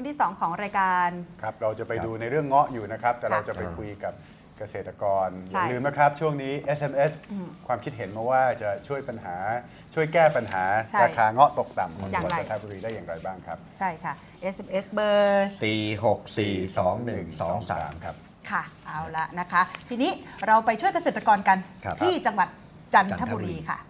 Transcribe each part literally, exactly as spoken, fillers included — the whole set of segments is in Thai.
วงที่สองของรายการครับเราจะไปดูในเรื่องเงาะอยู่นะครับแต่เราจะไปคุยกับเกษตรกรอย่าลืมนะครับช่วงนี้ เอส เอ็ม เอส ความคิดเห็นมาว่าจะช่วยปัญหาช่วยแก้ปัญหาราคาเงาะตกต่ำของจังหวัดจันทบุรีได้อย่างไรบ้างครับใช่ค่ะ เอส เอ็ม เอส เบอร์สี่หกสี่สองหนึ่งสองสามครับค่ะเอาละนะคะทีนี้เราไปช่วยเกษตรกรกันที่จังหวัดจันทบุรีค่ะ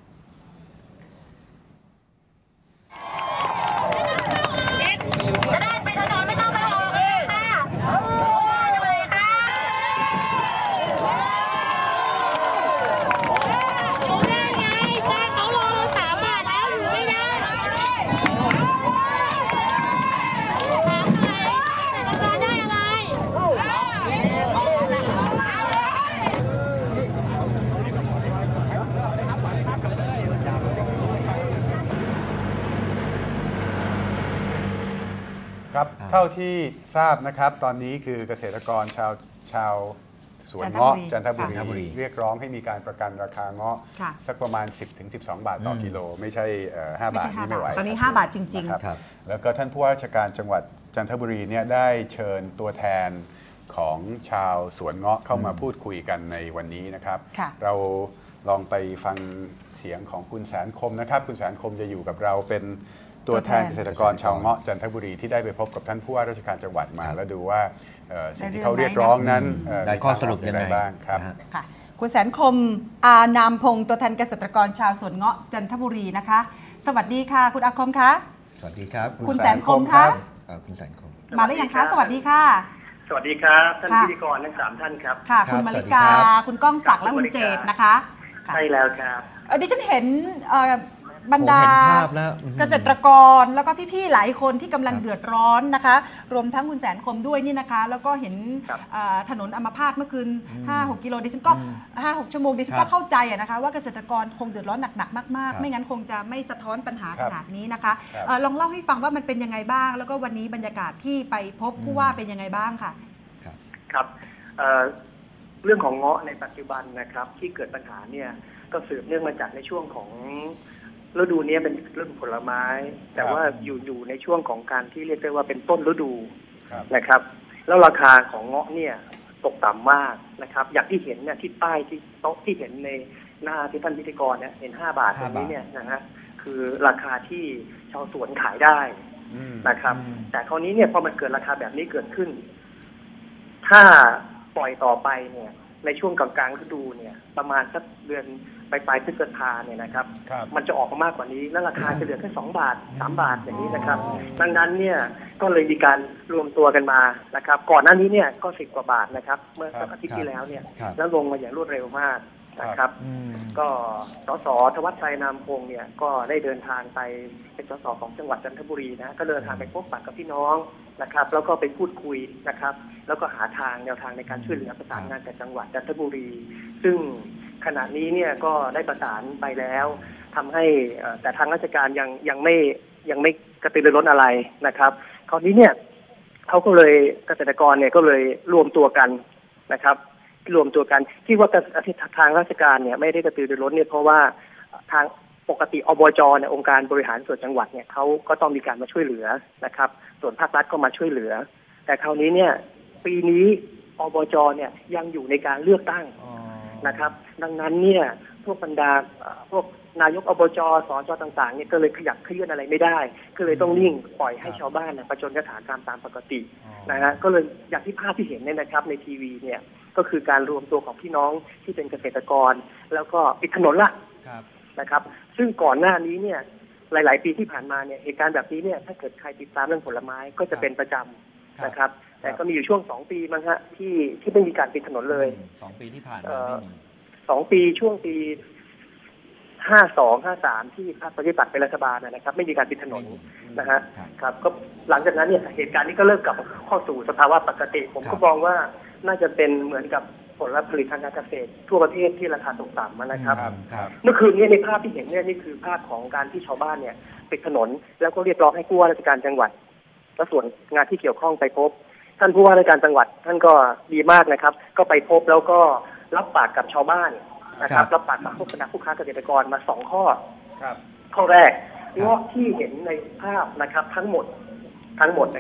ครับเท่าที่ทราบนะครับตอนนี้คือเกษตรกรชาวชาวสวนเงาะจันทบุรีเรียกร้องให้มีการประกันราคาเงาะสักประมาณ สิบถึงสิบสอง บาทต่อกิโลไม่ใช่ห้าบาทนี่ไม่ไหวตอนนี้ห้าบาทจริงๆครับแล้วก็ท่านผู้ว่าราชการจังหวัดจันทบุรีเนี่ยได้เชิญตัวแทนของชาวสวนเงาะเข้ามาพูดคุยกันในวันนี้นะครับเราลองไปฟังเสียงของคุณแสนคมนะครับคุณแสนคมจะอยู่กับเราเป็นตัวแทนเกษตรกรชาวเงาะจันทบุรีที่ได้ไปพบกับท่านผู้ว่าราชการจังหวัดมาแล้วดูว่าสิ่งที่เขาเรียกร้องนั้นได้ข้อสรุปยังไงบ้างครับค่ะคุณแสนคมอานามพงศ์ตัวแทนเกษตรกรชาวสวนเงาะจันทบุรีนะคะสวัสดีค่ะคุณอาคมคะสวัสดีครับคุณแสนคมคะคุณแสนคมมาหรือยังคะสวัสดีค่ะสวัสดีครับท่านพิธีกรทั้งสามท่านครับค่ะคุณมาริกาคุณก้องศักดิ์และคุณเจตนะคะใช่แล้วครับดิฉันเห็นบรรดาเกษตรกรแล้วก็พี่ๆหลายคนที่กำลังเดือดร้อนนะคะรวมทั้งคุณแสนคมด้วยนี่นะคะแล้วก็เห็นถนนอัมพาตเมื่อคืน ห้าหก กิโลดิฉันก็ ห้าหก ชั่วโมงดิฉันก็เข้าใจนะคะว่าเกษตรกรคงเดือดร้อนหนักๆมากๆไม่งั้นคงจะไม่สะท้อนปัญหาขนาดนี้นะคะลองเล่าให้ฟังว่ามันเป็นยังไงบ้างแล้วก็วันนี้บรรยากาศที่ไปพบผู้ว่าเป็นยังไงบ้างค่ะครับเรื่องของเงาะในปัจจุบันนะครับที่เกิดปัญหาเนี่ยก็สืบเนื่องมาจากในช่วงของฤดูนี้เป็นฤดูผลไม้แต่ว่าอยู่อยู่ในช่วงของการที่เรียกได้ว่าเป็นต้นฤดูนะครับแล้วราคาของเงาะเนี่ยตกต่ำมากนะครับอย่างที่เห็นเนี่ยที่ป้ายที่โต๊ะที่เห็นในหน้าที่ท่านพิธีกรเนี่ยเห็นห้าบาทตรงนี้เนี่ยนะฮะคือราคาที่ชาวสวนขายได้นะครับแต่คราวนี้เนี่ยพอมันเกิดราคาแบบนี้เกิดขึ้นถ้าปล่อยต่อไปเนี่ยในช่วงกลางๆฤดูเนี่ยประมาณสักเดือนปลายปลายพฤษภาเนี่ยนะครับมันจะออกมามากกว่านี้แล้วราคาจะเหลือแค่สองบาทสามบาทอย่างนี้นะครับดังนั้นเนี่ยก็เลยมีการรวมตัวกันมานะครับก่อนหน้านี้เนี่ยก็สิบกว่าบาทนะครับเมื่อสักอาทิตย์ที่แล้วเนี่ยแล้วลงมาอย่างรวดเร็วมากนะครับก็สสธวัชชัยนามพงศ์เนี่ยก็ได้เดินทางไปเป็นสสของจังหวัดจันทบุรีนะก็เดินทางไปพบปะกับพี่น้องนะครับแล้วก็ไปพูดคุยนะครับแล้วก็หาทางแนวทางในการช่วยเหลือประสานงานกับจังหวัดจันทบุรีซึ่งขณะนี้เนี่ยก็ได้ประสานไปแล้วทำให้แต่ทางราชการยังยังไม่ยังไม่กระตือรือร้นอะไรนะครับคราวนี้เนี่ยเขาก็เลยเกษตรกรเนี่ยก็เลยรวมตัวกันนะครับรวมตัวกันที่ว่าทางราชการเนี่ยไม่ได้กระตือรือร้นเนี่ยเพราะว่าทางปกติอบจเนี่ยองค์การบริหารส่วนจังหวัดเนี่ยเขาก็ต้องมีการมาช่วยเหลือนะครับส่วนภาครัฐก็มาช่วยเหลือแต่คราวนี้เนี่ยปีนี้อบจเนี่ยยังอยู่ในการเลือกตั้งนะครับดังนั้นเนี่ยพวกบรรดาพวกนายกอบจสจต่างๆเนี่ยก็เลยขยับเขยื่อนอะไรไม่ได้ก็เลยต้องนิ่งปล่อยให้ชาวบ้านเนี่ยประจนกระถางตามตามปกตินะฮะก็เลยอย่างที่ภาพที่เห็นเนี่ยนะครับในทีวีเนี่ยก็คือการรวมตัวของพี่น้องที่เป็นเกษตรกรแล้วก็ปิดถนนละนะครับซึ่งก่อนหน้านี้เนี่ยหลายๆปีที่ผ่านมาเนี่ยเหตุการณ์แบบนี้เนี่ยถ้าเกิดใครติดตามเรื่องผลไม้ก็จะเป็นประจำนะครับแต่ก็มีอยู่ช่วงสองปีมั้งฮะที่ที่ไม่มีการปิดถนนเลยสองปีที่ผ่านมาไม่มีสองปีช่วงปีห้าสองห้าสามที่พรรคประชาธิปัตย์เป็นรัฐบาลนะครับไม่มีการปิดถนนนะฮะครับก็หลังจากนั้นเนี่ยเหตุการณ์นี้ก็เริ่มกลับเข้าสู่สภาวะปกติผมก็มองว่าน่าจะเป็นเหมือนกับผลผลิตทางการเกษตรทั่วประเทศที่ราคาตกต่ำนะครับเมื่อคืนนี้ในภาพที่เห็นเนี่ยนี่คือภาพของการที่ชาวบ้านเนี่ยปิดถนนแล้วก็เรียกร้องให้ผู้ว่าราชการจังหวัดและส่วนงานที่เกี่ยวข้องไปพบท่านผู้ว่าราชการจังหวัดท่านก็ดีมากนะครับก็ไปพบแล้วก็รับปากกับชาวบ้านนะครับรับปากกับพวกคณะผู้ค้าเกษตรกรมาสองข้อข้อแรกเงาะที่เห็นในภาพนะครับทั้งหมดทั้งหมดนะครับ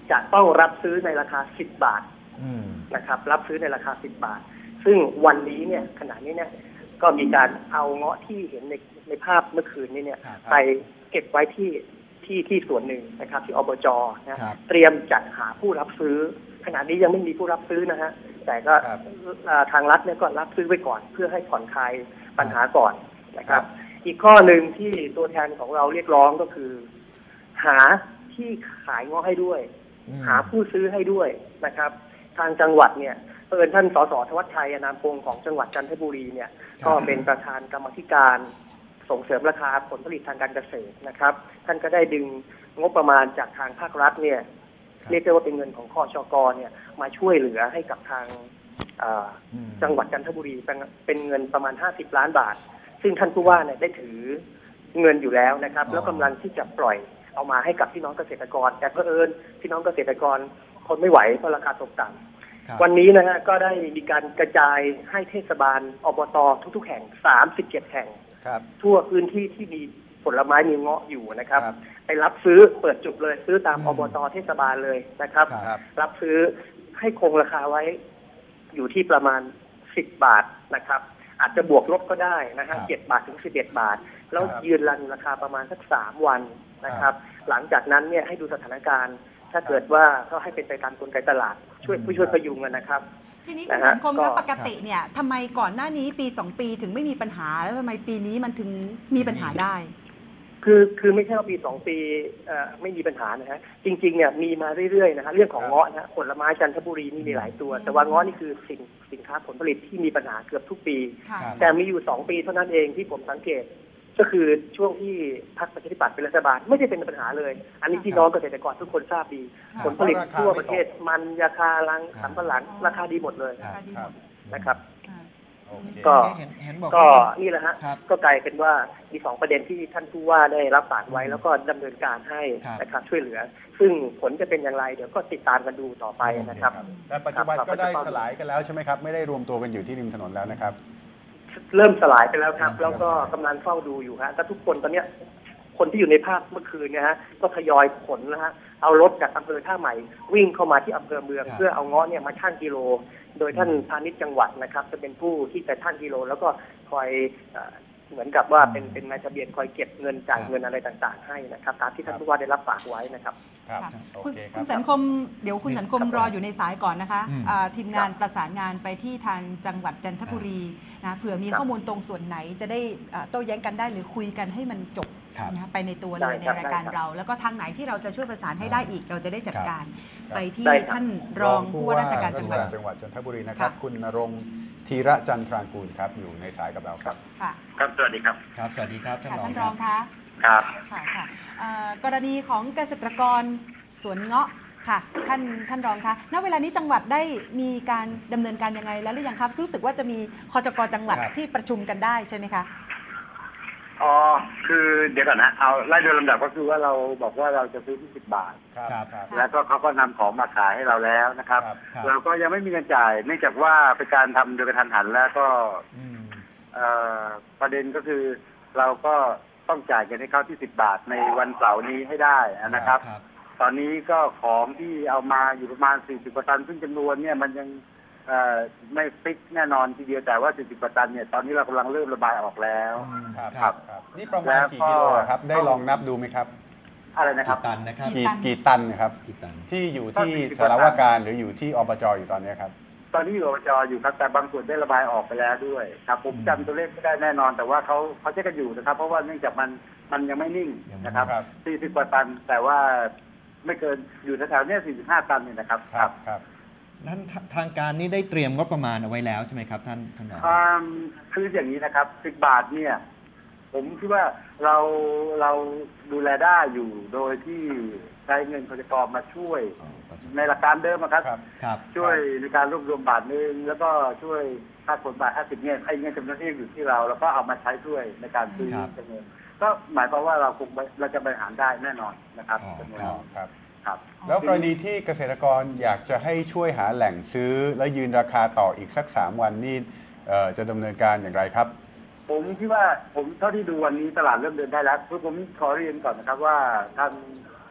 จะต้องรับซื้อในราคาสิบบาทอืมนะครับรับซื้อในราคาสิบบาท ซึ่งวันนี้เนี่ยขณะนี้เนี่ยก็มีการเอาเงาะที่เห็นในในภาพเมื่อคืนนี้เนี่ยครับไปเก็บไว้ที่ที่ที่ส่วนหนึ่งนะครับที่อบจนะครับเตรียมจัดหาผู้รับซื้อขณะนี้ยังไม่มีผู้รับซื้อนะฮะแต่ก็ครับเอ่อทางรัฐเนี่ยก็รับซื้อไว้ก่อนเพื่อให้ผ่อนคลายปัญหาก่อนนะคครัรับบอีกข้อหนึ่งที่ตัวแทนของเราเรียกร้องก็คือ หาที่ขายเงาะให้ด้วยอืมหาผู้ซื้อให้ด้วยนะครับ ทางจังหวัดเนี่ยเอิญท่านสสธวัชชัยอนามพงศ์ของจังหวัดจันทบุรีเนี่ยก็เป็นประธานกรรมาธิการส่งเสริมราคาผลผลิตทางการเกษตรนะครับ ท่านก็ได้ดึงงบประมาณจากทางภาครัฐเนี่ยครับเรียกได้ว่าเป็นเงินของคชกเนี่ยมาช่วยเหลือให้กับทางเอ่ออืมจังหวัดจันทบุรีเป็นเป็นเงินประมาณห้าสิบล้านบาท ซึ่งท่านผู้ว่าเนี่ยได้ถือเงินอยู่แล้วนะครับอ๋อแล้วกำลังที่จะปล่อยเอามาให้กับพี่น้องเกษตรกร แต่เผอิญพี่น้องเกษตรกรทนไม่ไหวเพราะราคาตกต่ำครับวันนี้นะฮะก็ได้มีการกระจายให้เทศบาลอบตทุกๆแห่งสามสิบเจ็ดแห่งครับทั่วพื้นที่ที่มีผลไม้มีเงาะอยู่นะครับครับไปรับซื้อเปิดจุดเลยซื้อตามอือมบตเทศบาลเลยนะครับครับรับซื้อให้คงราคาไว้อยู่ที่ประมาณสิบบาทนะครับ อาจจะบวกลบก็ได้นะฮะครับเจ็ดบาทถึงสิบเอ็ดบาท แล้วครับยืนรันราคาประมาณสักสามวันนะครับ หลังจากนั้นเนี่ยให้ดูสถานการณ์ ถ้าเกิดว่าก็ให้เป็นไปตามกลไกตลาด ช่วยอืมผู้ช่วยพยุงกันนะครับทีนี้นะคุณฮะสังคมก็คะปกติเนี่ยทำไมก่อนหน้านี้ปีสองปีถึงไม่มีปัญหาแล้วทำไมปีนี้มันถึงมีปัญหาได้คือคือไม่ใช่ว่าปีสองปีเอ่อไม่มีปัญหานะฮะจริงๆเนี่ยมีมาเรื่อยๆนะฮะเรื่องของครับเงาะนะฮะผลไม้จันทบุรีนี่มีหลายตัว แต่ว่าเงาะนี่คือสินสินค้าผลผลิตที่มีปัญหาเกือบทุกปีค่ะครับแต่มีอยู่สองปีเท่านั้นเองที่ผมสังเกต ก็คือช่วงที่พรรคประชาธิปัตย์เป็นรัฐบาลไม่ได้เป็นปัญหาเลย อันนี้พี่น้องเกษตรกรทุกคนทราบดีค่ะผลผลิตเพราะราคาทั่วไม่ตกประเทศมันยาคาลังครับสำปะหลังราคาดีหมดเลยราคาดีหมดนะครับอ่าโอเคก็เห็นเห็นบอกก็ว่านี่แหละฮะครับก็กลายเป็นว่ามีสองประเด็นที่ท่านผู้ว่าได้รับปากไว้แล้วก็ดำเนินการให้ครับนะครับช่วยเหลือ ซึ่งผลจะเป็นอย่างไรเดี๋ยวก็ติดตามกันดูต่อไปนะครับแต่ปัจจุบันครับก็ได้ครับสลายกันแล้วใช่ไหมครับ ไม่ได้รวมตัวกันอยู่ที่ริมถนนแล้วนะครับเริ่มสลายไปแล้วครับครับแล้วก็กำลังเฝ้าดูอยู่ฮะแต่ทุกคนตอนเนี้ยคนที่อยู่ในภาพเมื่อคืนเนี่ยฮะก็ทยอยขนนะฮะเอารถจากอำเภอท่าใหม่ วิ่งเข้ามาที่อำเภอเมืองครับเพื่อเอาเงาะเนี่ยมาชั่งกิโล โดยท่านพาณิชย์จังหวัดนะครับ จะเป็นผู้ที่จะชั่งกิโล แล้วก็คอยเอ่อเหมือนกับว่าเป็นเป็นนายทะเบียนคอยเก็บเงินจ่ายเงินอะไรต่างๆ ให้นะครับตามที่ท่านผู้ว่าได้รับปากไว้นะครับครับค่ะโอคุณเคคคุรัณบสันคมเดี๋ยวคุณสันคมรออยู่ในสายก่อนนะคะอืมอ่าทีมงานประสานงานไปที่ทางจังหวัดจันทบุรีนะเผื่อมีครับข้อมูลตรงส่วนไหนจะได้อ่าโต้แย้งกันได้หรือคุยกันให้มันจบครับนะคะไปในตัวเลยได้ในครับรายการได้ครับเรา แล้วก็ทางไหนที่เราจะช่วยประสานให้ได้อีก เราจะได้จัดการครับไปที่ได้ครับท่านรองผู้ว่าราชการจังหวัดจังหวัดจันทบุรีนะครับค่ะคุณณรงค์ธีระจันทรางกูลครับอยู่ในสายกับเราครับค่ะครับสวัสดีครับครับ สวัสดีครับท่านค่ะรองท่านครรัอบ งคะครับค่ะค่ะเอ่อกรณีของเกษตรกรสวนเงาะค่ะท่านท่านรองคะณเวลานี้จังหวัดได้มีการดำเนินการยังไงแล้วหรือยังครับรู้สึกว่าจะมีคจกจังหวัดครับที่ประชุมกันได้ใช่ไหมคะอ๋อ คือเดี๋ยวก่อนนะ เอาไล่โดยลำดับก็คือว่าเราบอกว่าเราจะซื้อที่สิบบาทครับครับครับค่ะแล้วก็เขาก็นำของมาขายให้เราแล้วนะครับครับครับเราก็ยังไม่มีเงินจ่าย เนื่องจากว่าเป็นการทำโดยกระทันหันแล้วก็อืมเอ่อประเด็นก็คือเราก็ต้องจ่ายเงินให้เขาที่สิบบาทในวันเสาร์นี้ให้ได้นะครับครับตอนนี้ก็ของที่เอามาอยู่ประมาณสี่สิบกว่าตันซึ่งจำนวนเนี่ยมันยังเอ่อไม่ฟิกแน่นอนทีเดียวแต่ว่าสี่สิบกว่าตันเนี่ยตอนนี้เรากำลังเริ่มระบายออกแล้วอืมครับครับครับนี่ประมาณกี่กิโลครับ ได้ลองนับดูไหมครับอะไรนะครับกี่ตันนะครับกี่กี่ตันครับกี่ตันที่อยู่ก็ที่สี่สิบสารวาการหรืออยู่ที่อบจอยู่ตอนนี้ครับตอนนี้อยู่อบจอยู่ครับแต่บางส่วนได้ระบายออกไปแล้วด้วยครับผมอืมจำตัวเลขไม่ได้แน่นอน แต่ว่าเขาเขาใช้กันอยู่นะครับ เพราะว่าเนื่องจากมันมันยังไม่นิ่งยังไม่นะครับครับสี่สิบกว่าตัน แต่ว่าไม่เกินอยู่แถวๆเนี้สี่สิบห้าตันเนี่ยนะครับครับครับนั้นททางการนี่ได้เตรียมงบประมาณเอาไว้แล้วใช่ไหมครับท่านท่านรองอืมคืออย่างนี้นะครับสิบบาทเนี่ย ผมคิดว่าเราเราดูแลได้อยู่โดยที่ใช้เงินคจกรมาช่วยอ๋อก็จะในหลักการเดิมอะครับครับครับช่วยในการรวบรวมบาทหนึ่งแล้วก็ช่วยค่าขนบาทห้าสิบเนี่ยไอ้เงินจำนวนที่อยู่ที่เรา แล้วก็เอามาใช้ช่วยในการซื้อครับจำนวนก็หมายความว่าเราคงเราจะบริหารได้แน่นอนนะครับอ๋อจำนวนครับนี้ครับครับแล้วกรณีที่เกษตรกรอยากจะให้ช่วยหาแหล่งซื้อ และยืนราคาต่ออีกสักสามวันนี่เอ่อจะดำเนินการอย่างไรครับผมคิดว่าผมเท่าที่ดูวันนี้ตลาดเริ่มเดินได้แล้วคือผมขอเรียนก่อนนะครับว่าทาง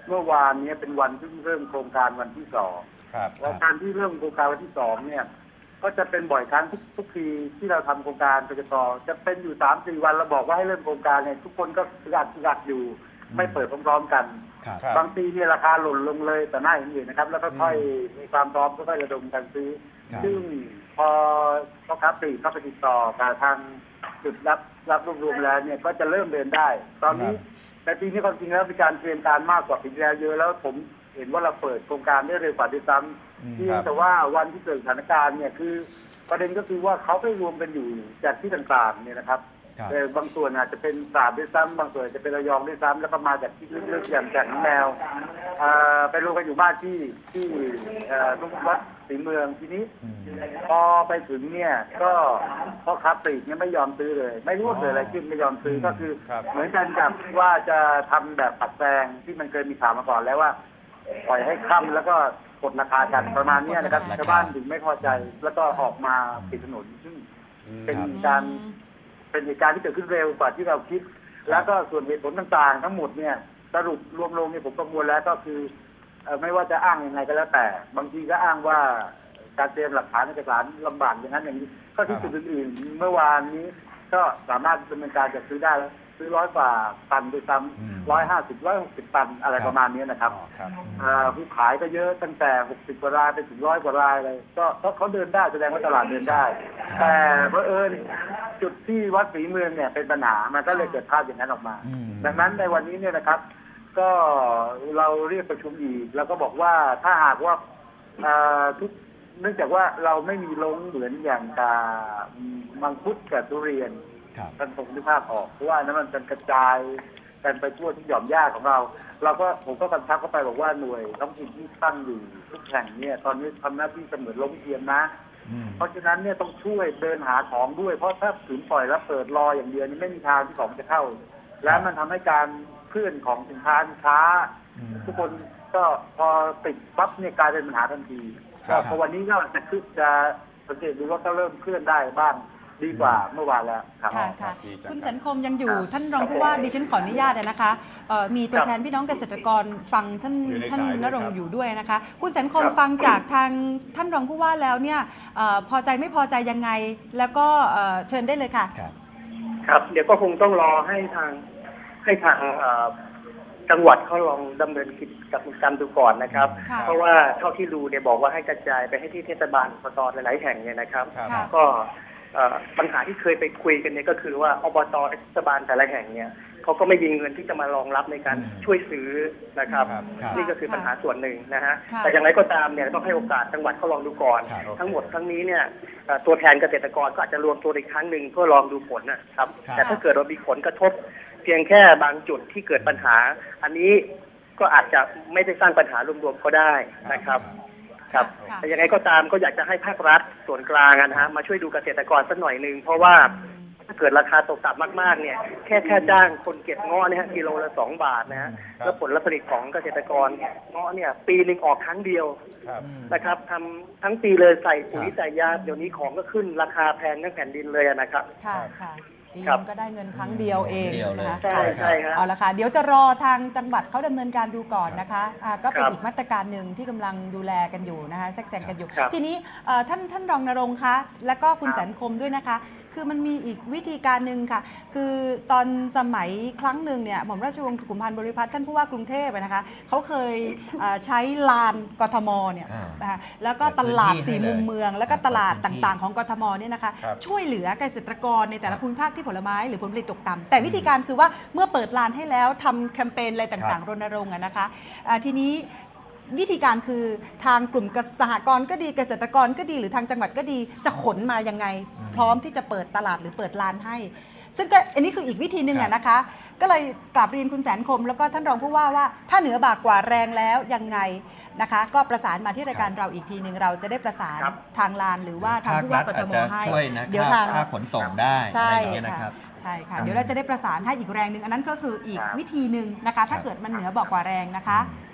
เมื่อวานนี้เป็นวันที่เริ่มโครงการวันที่สองครับและการที่เริ่มโครงการวันที่สองเนี่ยก็จะเป็นบ่อยครั้งทุกทุกทีที่เราทำโครงการกจก.จะเป็นอยู่สามสี่วันเราบอกว่าให้เริ่มโครงการเนี่ยทุกคนก็อัดอัดอยู่ไม่เปิดพร้อมๆกันครับครับบางปีเนี่ยราคาหล่นลงเลยแต่หน้าเห็นอยู่นะครับแล้วก็ค่อยมีความพร้อมก็ค่อยระดมกันซื้อครับซึ่งพอพ่อค้าปลีกเข้าไปติดต่อกับทางจุดรับรับรวบรวมแล้วเนี่ยก็จะเริ่มเดินได้ ตอนนี้ในปีนี้ความจริงแล้วมีการเตรียมการมากกว่าปีที่แล้วเยอะแล้วผมเห็นว่าเราเปิดโครงการได้เร็วกว่าด้วยซ้ำเพียงแต่ว่าวันที่เกิดสถานการณ์เนี่ยคือประเด็นก็คือว่าเขาไปรวมกันอยู่จากที่ต่างๆเนี่ยนะครับครับแต่บางส่วนอาจจะเป็นตราดด้วยซ้ำบางส่วนอาจจะเป็นระยองด้วยซ้ำแล้วก็มาจากที่ลึกๆอย่างจากน้ำแมวเอ่อไปรวมกันอยู่บ้านที่ที่เอ่อทุกวัดศรีเมืองทีนี้อืมพอไปถึงเนี่ยก็พ่อค้าปลีกเนี่ยไม่ยอมซื้อเลย ไม่รู้ว่าเกิดอะไรขึ้นไม่ยอมซื้อก็คือครับเหมือนกันกับว่าจะทำแบบปัดแปลงที่มันเคยมีข่าวมาก่อนแล้วว่าปล่อยให้ค่ำแล้วก็กดราคากันประมาณเนี้ยนะครับกดราคาชาวบ้านถึงไม่พอใจแล้วก็ออกมาปิดถนนซึ่งเป็นการ เป็นเหตุการณ์ที่เกิดขึ้นเร็วกว่าที่เราคิด แล้วก็ส่วนเหตุผลต่างๆ ทั้งหมดเนี่ยสรุปรวมลงเนี่ยผมประมวลแล้วก็คือเอ่อไม่ว่าจะอ้างยังไงก็แล้วแต่ บางทีก็อ้างว่าการเตรียมหลักฐานเอกสารลำบากอย่างนั้นอย่างนี้ก็ที่จุดอื่นๆเมื่อวานนี้ก็สามารถดำเนินการจัดซื้อได้แล้วซื้อร้อยกว่าตันด้วยซ้อืมำร้อยห้าสิบร้อยหกสิบตันอะไรครับประมาณนี้นะครับอ๋อครับอ่าผู้ขายก็เยอะตั้งแต่หกสิบกว่ารายไปถึงร้อยกว่ารายเลยก็ก็เขาเดินได้แสดงว่าตลาดเดินได้ แต่เพอเอิญจุดที่วัดศรีเมืองเนี่ยเป็นปัญหามันก็เลยเกิดภาพอย่างนั้นออกมาอืมดังนั้นในวันนี้เนี่ยนะครับ ก็เราเรียกประชุมอีกแล้วก็บอกว่าถ้าหากว่าอ่าทุกเนื่องจากว่าเราไม่มีลงเหมือนอย่างกับมังคุดกับทุเรียนครับท่านคงนึกภาพออกเพราะว่านั้นมันเป็นกระจายกันไปทั่วทุกหย่อมหญ้าของเรา เราก็ผมก็กำชับเข้าไปบอกว่าหน่วยท้องถิ่นที่ตั้งอยู่ทุกแห่งเนี่ยตอนนี้ทำหน้าที่เสมือนล้มเทียมนะอืมเพราะฉะนั้นเนี่ยต้องช่วยเดินหาของด้วยเพราะถ้าขืนปล่อยแล้วเปิดรออย่างเดียวนี่ไม่มีทางที่ของจะเข้า และมันทำให้การเคลื่อนของสินค้าช้าอืมทุกคนก็พอติดปั๊บเนี่ยกลายเป็นปัญหาทันทีครับพอวันนี้ก็จะขึ้นจะสังเกตดูว่าก็เริ่มเคลื่อนได้บ้างดีกว่าเมื่อวานแล้วครับค่ะครัค่ะบดีจังคุณครับสันคมยังอยู่ท่านรองผู้ว่าดิฉันขออนุญาตเลยนะคะเอ่อมีตัวแทนพี่น้องเกษตรกรฟังท่านอยู่ในท่านสายด้วยนรงครับค์อยู่ด้วยนะคะ คุณสันคมครับฟังจากทางท่านรองผู้ว่าแล้วเนี่ยเอ่อพอใจไม่พอใจยังไง แล้วก็เอ่อเชิญได้เลยค่ะครับครับ เดี๋ยวก็คงต้องรอให้ทางให้ทางเอ่อจังหวัดเขาลองดำเนินกิจกรรมดูก่อนนะครับค่ะเพราะว่าเท่าที่ดูเนี่ยบอกว่าให้กระจายไปให้ที่เทศบาลอบตหลายๆแห่งเนี่ยนะครับครับค่ะก็เอ่อปัญหาที่เคยไปคุยกันเนี่ยก็คือว่าอบตเทศบาลแต่ละแห่งเนี่ยเขาก็ไม่มีเงินที่จะมารองรับในการอืมช่วยซื้อนะครับครับครับนี่ก็คือปัญหาส่วนหนึ่งนะฮะค่ะแต่อย่างไรก็ตามเนี่ยต้องให้โอกาสจังหวัดเขาลองดูก่อนครับทั้งหมดทั้งนี้เนี่ยเอ่อตัวแทนเกษตรกรก็อาจจะรวมตัวอีกครั้งหนึ่งเพื่อลองดูผลนะครับครับแต่ถ้าเกิดว่ามีผลกระทบ เพียงแค่บางจุดที่เกิดปัญหา อันนี้ก็อาจจะไม่ได้สร้างปัญหารวมๆก็ได้นะครับ ครับค่ะแต่ยังไงก็ตามก็อยากจะให้ภาครัฐส่วนกลางอะนะฮะมาช่วยดูเกษตรกรสักหน่อยหนึ่งเพราะว่าถ้าเกิดราคาตกต่ำมากๆเนี่ยแค่แค่จ้างคนเก็บเงาะเนี่ยฮะกิโลละสองบาทนะฮะครับแล้วผลผลิตของเกษตรกรเงาะเนี่ยปีหนึ่งออกครั้งเดียวครับนะครับทำทั้งปีเลยใส่ปุ๋ยครับใส่ยาเดี๋ยวนี้ของก็ขึ้นราคาแพงทั้งแผ่นดินเลยอะนะครับค่ะค่ะปีครับนึงก็ได้เงินครั้งเดียวเองเดียวเลยนะคะใช่ใช่ครับเอาละค่ะเดี๋ยวจะรอทางจังหวัดเขาดำเนินการดูก่อนนะคะอ่าก็เป็นครับอีกมาตรการหนึ่งที่กำลังดูแลกันอยู่นะคะแทรกแซงกันอยู่ครับทีนี้เอ่อท่านท่านรองนรงค์คะและก็คุณครับแสนคมด้วยนะคะ คือมันมีอีกวิธีการหนึ่งค่ะ คือตอนสมัยครั้งหนึ่งเนี่ยหม่อมราชวงศ์สุขุมพันธ์บริพัตรท่านผู้ว่ากรุงเทพอะนะคะเขาเคยเอ่อใช้ลานกทมเนี่ยอ่านะคะแล้วก็ตลาดสี่มุมเมือง แล้วก็ตลาดเปิดพื้นที่ต่างๆ ของกทมเนี่ยนะคะครับช่วยเหลือเกษตรกรในแต่ละภูมิภาคที่ผลไม้หรือผลผลิตตกต่ำแต่วิธีการคือว่าเมื่อเปิดลานให้แล้วทำแคมเปญอะไรต่างๆรณรงค์อะนะคะอ่าทีนี้วิธีการคือทางกลุ่มสหกรณ์ก็ดีเกษตรกรก็ดีหรือทางจังหวัดก็ดีจะขนมายังไง พร้อมที่จะเปิดตลาดหรือเปิดลานให้ ซึ่งก็อันนี้คืออีกวิธีหนึ่งอะนะคะ ก็เลยกราบเรียนคุณแสนคม แล้วก็ท่านรองผู้ว่าว่าถ้าเหนือบากกว่าแรงแล้วยังไงนะคะ ก็ประสานมาที่รายการเราอีกทีหนึ่งเราจะได้ประสานครับทางลานหรือว่าทางภาคผู้รัว่าฐกทอาจมจะให้ช่วยนะเดี๋ยวค่าทางค่าขนส่งได้ใช่อะไรอย่างเงี้ยนะค่ะครับใช่ค่ะเดี๋ยวเราจะได้ประสานให้อีกแรงหนึ่งอันนั้นก็คืออีกครับวิธีหนึ่งนะคะ ถ้าเกิดมันเหนือบอกกว่าแรงนะคะอืม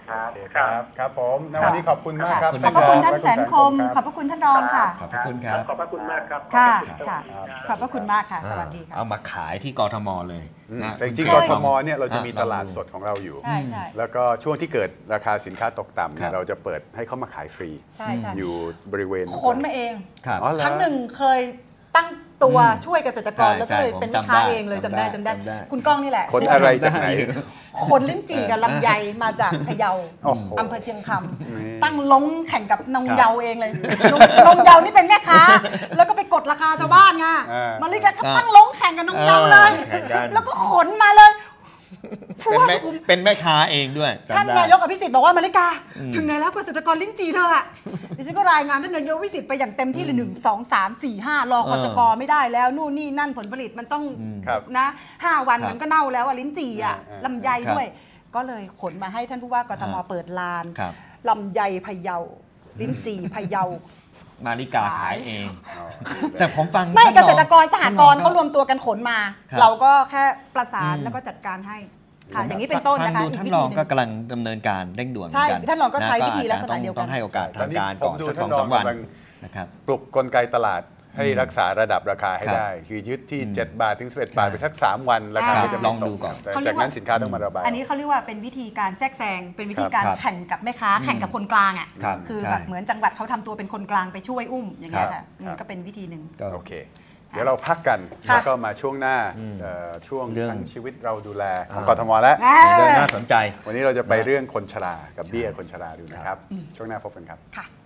ครับโอเคครับครับผมในวันนี้ขอบคุณมากครับขอบพระคุณท่านและแสนคม ขคอรับบ พระคุณท่านรองค่ะขอบพระคุณครับขอบพระคุณมากครับค่ะขอบณค่ะรับขอบพระคุณมากค่ะ สวัสดีค่ะเอามาขายที่กทมเลยอืมนะแต่จริงใช่ๆกทมเนี่ยเราจะมีอ่ะตลาดลองดูสดของเราอยู่ใช่ใช่แล้วก็ช่วงที่เกิดราคาสินค้าตกต่ำเนี่ครัยบเราจะเปิดให้เขามาขายฟรีใช่ใช่อยู่บริเวณขนมาเองครับอ๋อเหรอครั้งหนึ่งเคยตั้งตัวอืมช่วยเกษตรกรใช่แล้วก็เลยใช่เป็นผมแม่ค้าจำได้เองเลยจำได้จำจำได้ได้จำได้คุณก้องนี่แหละคนอะไรจากไหนคนลิ้นจี่กับลำไยมาจากพะเยาโอ้โหอำเภอเชียงคนี่ำตั้งลงแข่งกับนงเยาเองเลยนงนงเยานี่เป็นแม่ค้า แล้วก็ไปกดราคาชาวบ้านไงอ่ามาลิกาก็ตั้งลงแข่งกับนงเยาเลยแข่งกันแล้วก็ขนมาเลยเป็นแม่เป็นแม่ค้าเองด้วยจำท่านได้นายกอภิสิทธิ์บอกว่ามาริกาอืมถึงไหนแล้วเกษตรกรลิ้นจีเธออะดิฉันก็รายงานท่านนายกอภิสิทธิ์ไปอย่างเต็มที่เลยหนึ่งสองสามสี่ห้ารอคจกไม่ได้แล้วนู่นนี่นั่นผลผลิตมันต้องครับนะห้าวันครับมันก็เน่าแล้วอะลิ้นจี่อะอ่าลำไยครับด้วย ก็เลยขนมาให้ท่านผู้ว่ากทมครับเปิดลานครับลำไยพะเยา ลิ้นจี่พะเยามาริกาขายเองอ๋อแต่ผมฟังไม่ท่านเกษตรกรสหกรณ์ท่นเขารวมตัวกันขนมาครับเราก็แค่ประสานอืมแล้วก็จัดการให้ค่ะอย่างนี้เป็นต้นนะคะฟังดูอีกท่านวิรธีองหนึ่ก็งกำลังดำเนินการเร่งด่วนเหมือนกันใช่ท่านรองก็ใช้ะวิธีลักษณะอาจจเดียวกันต้องให้โอกาสตอทาน งนี้การผก่อมนดูสักท่าสอน งรอสาง มวันกำลังนะครับปลุกกลไกตลาดให้อืมรักษาระดับราคาให้ครับได้ คือยึดที่อืมเจ็ดบาทถึงสิบเอ็ดบาทไปสักสามวันราคาครับก็จะไม่ลองตดูกก่อนแต่เขาเรีจาย กกว่านั้นสินค้าต้องมาระบายอันนี้เขาเรียกว่าเป็นวิธีการแทรกแซงเป็นวิธีการครับแข่งกับแม่ค้าแข่งกับคนกลางอ่ะครับคือใช่แบบเหมือนจังหวัดเขาทำตัวเป็นคนกลางไปช่วยอุ้มอย่างเงี้ยครัค่ะบอืมก็เป็นวิธีหนึ่งก็โอเค เดี๋ยวเราพักกันค่ะแล้วก็มาช่วงหน้าอืมเอ่อช่วงเรื่องทั้งชีวิตเราดูแลของอ่ากทมแล้วอ่าเรื่องน่าสนใจวันนี้เราจะไปเรื่องคนชรากับเบี้ยคนชราดูนะครับ ช่วงหน้าพบกันครับค่ะ